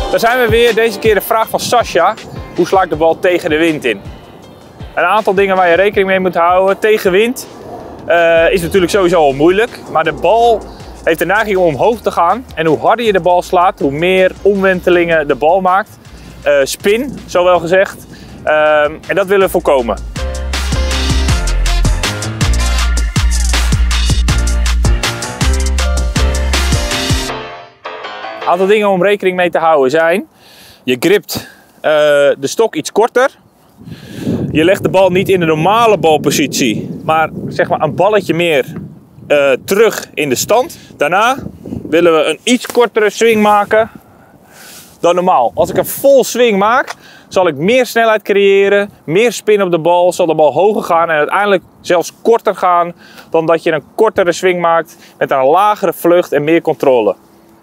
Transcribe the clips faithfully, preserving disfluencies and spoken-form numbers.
Daar zijn we weer. Deze keer de vraag van Sascha. Hoe sla ik de bal tegen de wind in? Een aantal dingen waar je rekening mee moet houden. Tegenwind uh, is natuurlijk sowieso al moeilijk. Maar de bal heeft de neiging om omhoog te gaan. En hoe harder je de bal slaat, hoe meer omwentelingen de bal maakt. Uh, spin, zo wel gezegd. Uh, en dat willen we voorkomen. Een aantal dingen om rekening mee te houden zijn: je gript uh, de stok iets korter. Je legt de bal niet in de normale balpositie, maar zeg maar een balletje meer uh, terug in de stand. Daarna willen we een iets kortere swing maken dan normaal. Als ik een vol swing maak, zal ik meer snelheid creëren, meer spin op de bal, zal de bal hoger gaan en uiteindelijk zelfs korter gaan dan dat je een kortere swing maakt met een lagere vlucht en meer controle.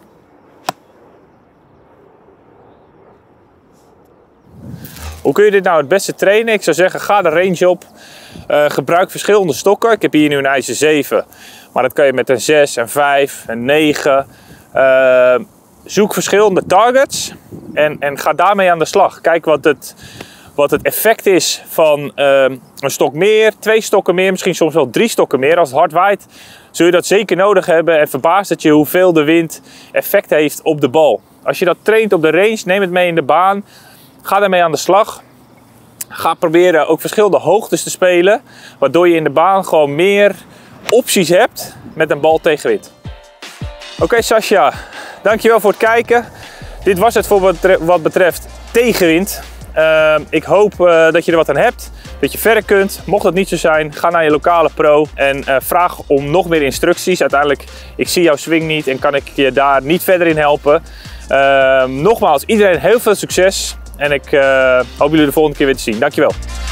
Hoe kun je dit nou het beste trainen? Ik zou zeggen, ga de range op. Uh, gebruik verschillende stokken. Ik heb hier nu een ijzer zeven. Maar dat kan je met een zes, een vijf, een negen. Uh, zoek verschillende targets. En, en ga daarmee aan de slag. Kijk wat het, wat het effect is van uh, een stok meer, twee stokken meer. Misschien soms wel drie stokken meer. Als het hard waait, zul je dat zeker nodig hebben. En verbaast het je hoeveel de wind effect heeft op de bal. Als je dat traint op de range, neem het mee in de baan. Ga daarmee aan de slag. Ga proberen ook verschillende hoogtes te spelen. Waardoor je in de baan gewoon meer opties hebt met een bal tegen wind. Oké okay, Sascha, dankjewel voor het kijken. Dit was het voor wat betreft tegenwind. Uh, ik hoop uh, dat je er wat aan hebt. Dat je verder kunt. Mocht dat niet zo zijn, ga naar je lokale pro. En uh, vraag om nog meer instructies. Uiteindelijk, ik zie jouw swing niet en kan ik je daar niet verder in helpen. Uh, nogmaals, iedereen heel veel succes. En ik uh, hoop jullie de volgende keer weer te zien. Dankjewel.